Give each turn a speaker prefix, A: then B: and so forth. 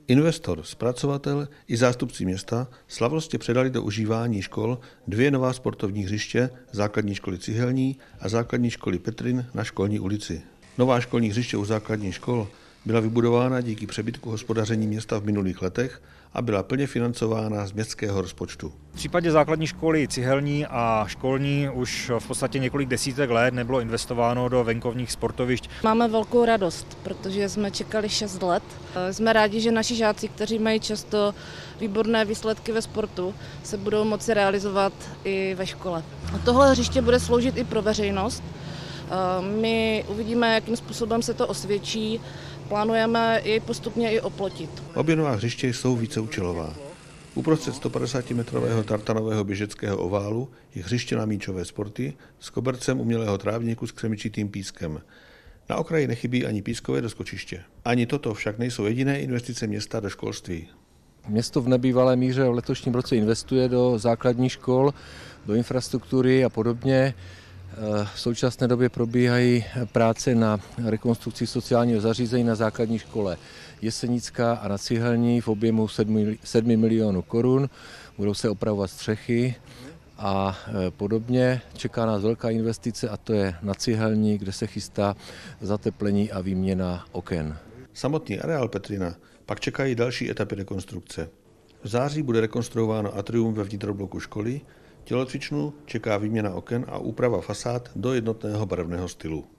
A: Investor, zpracovatel i zástupci města slavnostně předali do užívání škol 2 nová sportovní hřiště základní školy Cihelní a základní školy Petrin na Školní ulici. Nová školní hřiště u základních škol byla vybudována díky přebytku hospodaření města v minulých letech a byla plně financována z městského rozpočtu.
B: V případě základní školy Cihelní a školní už v podstatě několik desítek let nebylo investováno do venkovních sportovišť.
C: Máme velkou radost, protože jsme čekali 6 let. Jsme rádi, že naši žáci, kteří mají často výborné výsledky ve sportu, se budou moci realizovat i ve škole. A tohle hřiště bude sloužit i pro veřejnost. My uvidíme, jakým způsobem se to osvědčí. Plánujeme ji postupně i oplotit.
A: Obě nová hřiště jsou víceúčelová. Uprostřed 150-metrového tartanového běžeckého oválu je hřiště na míčové sporty s kobercem umělého trávníku s křemičitým pískem. Na okraji nechybí ani pískové doskočiště. Ani toto však nejsou jediné investice města do školství.
D: Město v nebývalé míře v letošním roce investuje do základních škol, do infrastruktury a podobně. V současné době probíhají práce na rekonstrukci sociálního zařízení na základní škole Jesenická a na Cihelní v objemu 7 milionů korun. Budou se opravovat střechy a podobně. Čeká nás velká investice a to je na Cihelní, kde se chystá zateplení a výměna oken.
A: Samotný areál Petrina pak čekají další etapy rekonstrukce. V září bude rekonstruováno atrium ve vnitrobloku školy, tělocvičnu čeká výměna oken a úprava fasád do jednotného barevného stylu.